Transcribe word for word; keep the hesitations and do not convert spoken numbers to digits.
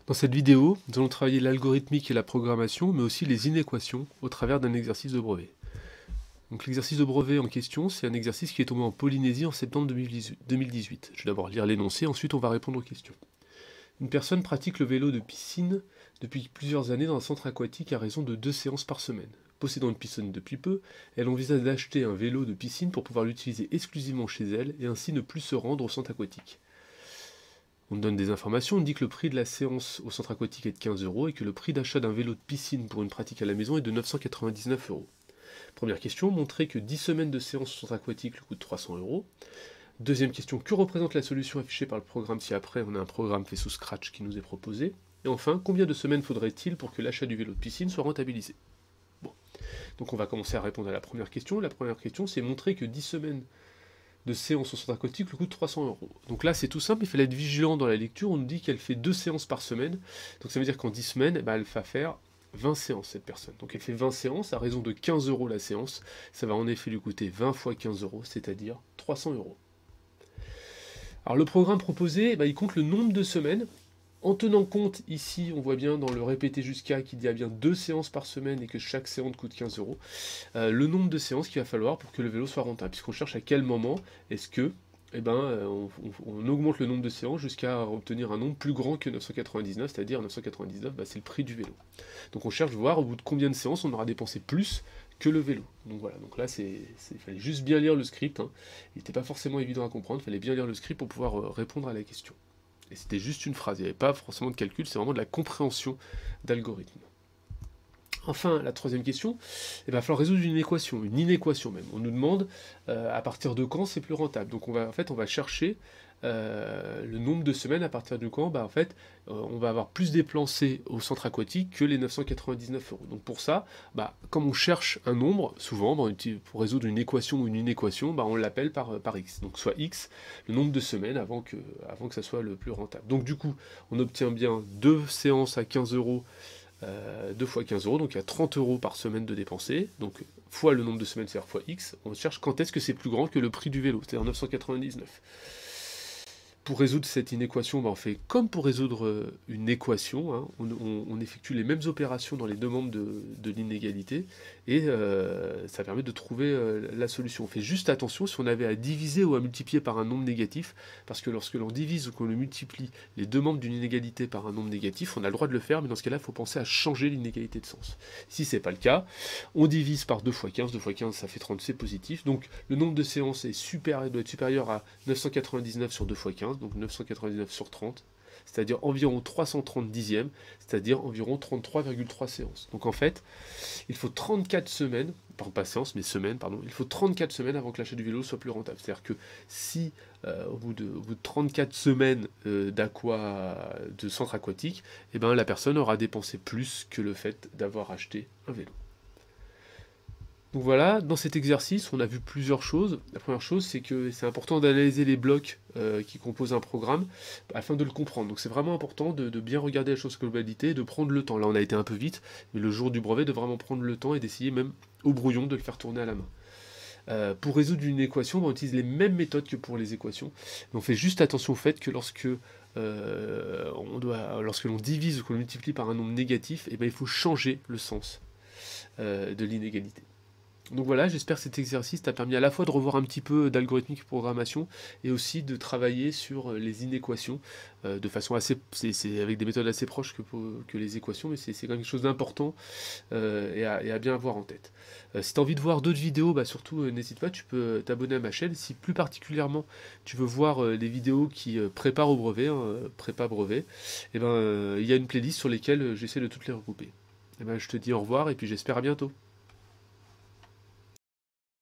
Dans cette vidéo, nous allons travailler l'algorithmique et la programmation, mais aussi les inéquations au travers d'un exercice de brevet. Donc l'exercice de brevet en question, c'est un exercice qui est tombé en Polynésie en septembre deux mille dix-huit. Je vais d'abord lire l'énoncé, ensuite on va répondre aux questions. Une personne pratique le vélo de piscine depuis plusieurs années dans un centre aquatique à raison de deux séances par semaine. Possédant une piscine depuis peu, elle envisage d'acheter un vélo de piscine pour pouvoir l'utiliser exclusivement chez elle et ainsi ne plus se rendre au centre aquatique. On donne des informations, on dit que le prix de la séance au centre aquatique est de quinze euros et que le prix d'achat d'un vélo de piscine pour une pratique à la maison est de neuf cent quatre-vingt-dix-neuf euros. Première question, montrer que dix semaines de séance au centre aquatique lui coûtent trois cents euros. Deuxième question, que représente la solution affichée par le programme si après on a un programme fait sous Scratch qui nous est proposé? Et enfin, combien de semaines faudrait-il pour que l'achat du vélo de piscine soit rentabilisé? Bon, donc on va commencer à répondre à la première question. La première question, c'est montrer que dix semaines de séance au centre aquatique lui coûte trois cents euros. Donc là, c'est tout simple, il fallait être vigilant dans la lecture. On nous dit qu'elle fait deux séances par semaine. Donc ça veut dire qu'en dix semaines, eh ben, elle va faire vingt séances, cette personne. Donc elle fait vingt séances à raison de quinze euros la séance. Ça va en effet lui coûter vingt fois quinze euros, c'est-à-dire trois cents euros. Alors le programme proposé, eh ben, il compte le nombre de semaines. En tenant compte, ici, on voit bien dans le répété jusqu'à qu'il y a bien deux séances par semaine et que chaque séance coûte quinze euros, euh, le nombre de séances qu'il va falloir pour que le vélo soit rentable, puisqu'on cherche à quel moment est-ce que, eh ben, on, on, on augmente le nombre de séances jusqu'à obtenir un nombre plus grand que neuf cent quatre-vingt-dix-neuf, c'est-à-dire neuf cent quatre-vingt-dix-neuf, bah, c'est le prix du vélo. Donc on cherche à voir au bout de combien de séances on aura dépensé plus que le vélo. Donc voilà, donc là, il fallait juste bien lire le script, hein. Il n'était pas forcément évident à comprendre, il fallait bien lire le script pour pouvoir euh, répondre à la question. Et c'était juste une phrase, il n'y avait pas forcément de calcul, c'est vraiment de la compréhension d'algorithme. Enfin, la troisième question, il va falloir résoudre une équation, une inéquation même. On nous demande euh, à partir de quand c'est plus rentable. Donc on va, en fait, on va chercher euh, le nombre de semaines à partir de quand, bah, en fait, euh, on va avoir plus dépensé au centre aquatique que les neuf cent quatre-vingt-dix-neuf euros. Donc pour ça, bah, comme on cherche un nombre, souvent, bah, pour résoudre une équation ou une inéquation, bah, on l'appelle par, par x. Donc soit x, le nombre de semaines avant que, avant que ça soit le plus rentable. Donc du coup, on obtient bien deux séances à quinze euros, Euh, deux fois quinze euros, donc il y a trente euros par semaine de dépenser, donc fois le nombre de semaines, c'est-à-dire fois x, on cherche quand est-ce que c'est plus grand que le prix du vélo, c'est-à-dire neuf cent quatre-vingt-dix-neuf. Pour résoudre cette inéquation, bah on fait comme pour résoudre une équation, hein, on, on, on effectue les mêmes opérations dans les deux membres de, de l'inégalité, et euh, ça permet de trouver euh, la solution. On fait juste attention si on avait à diviser ou à multiplier par un nombre négatif, parce que lorsque l'on divise ou qu'on le multiplie les deux membres d'une inégalité par un nombre négatif, on a le droit de le faire, mais dans ce cas-là, il faut penser à changer l'inégalité de sens. Si ce n'est pas le cas, on divise par deux fois quinze, deux fois quinze ça fait trente, c'est positif, donc le nombre de séances est super, doit être supérieur à neuf cent quatre-vingt-dix-neuf sur deux fois quinze, donc neuf cent quatre-vingt-dix-neuf sur trente, c'est-à-dire environ trois cent trente dixièmes, c'est-à-dire environ trente-trois virgule trois séances. Donc en fait, il faut trente-quatre semaines, pardon, pas séances, mais semaines, pardon, il faut trente-quatre semaines avant que l'achat du vélo soit plus rentable. C'est-à-dire que si euh, au, bout de, au bout de trente-quatre semaines euh, d'aqua, de centre aquatique, eh ben, la personne aura dépensé plus que le fait d'avoir acheté un vélo. Donc voilà, dans cet exercice, on a vu plusieurs choses. La première chose, c'est que c'est important d'analyser les blocs euh, qui composent un programme afin de le comprendre. Donc c'est vraiment important de, de bien regarder la chose globalité et de prendre le temps. Là, on a été un peu vite, mais le jour du brevet, de vraiment prendre le temps et d'essayer même au brouillon de le faire tourner à la main. Euh, pour résoudre une équation, on utilise les mêmes méthodes que pour les équations. Mais on fait juste attention au fait que lorsque euh, on doit, lorsque l'on divise ou qu'on multiplie par un nombre négatif, eh ben, il faut changer le sens euh, de l'inégalité. Donc voilà, j'espère que cet exercice t'a permis à la fois de revoir un petit peu d'algorithmique et programmation et aussi de travailler sur les inéquations euh, de façon assez, c'est avec des méthodes assez proches que, que les équations, mais c'est quand même quelque chose d'important euh, et, et à bien avoir en tête. Euh, si tu as envie de voir d'autres vidéos, bah surtout euh, n'hésite pas, tu peux t'abonner à ma chaîne. Si plus particulièrement tu veux voir euh, les vidéos qui euh, préparent au brevet, hein, euh, prépa brevet, et ben il euh, y a une playlist sur lesquelles j'essaie de toutes les regrouper. Et ben je te dis au revoir et puis j'espère à bientôt.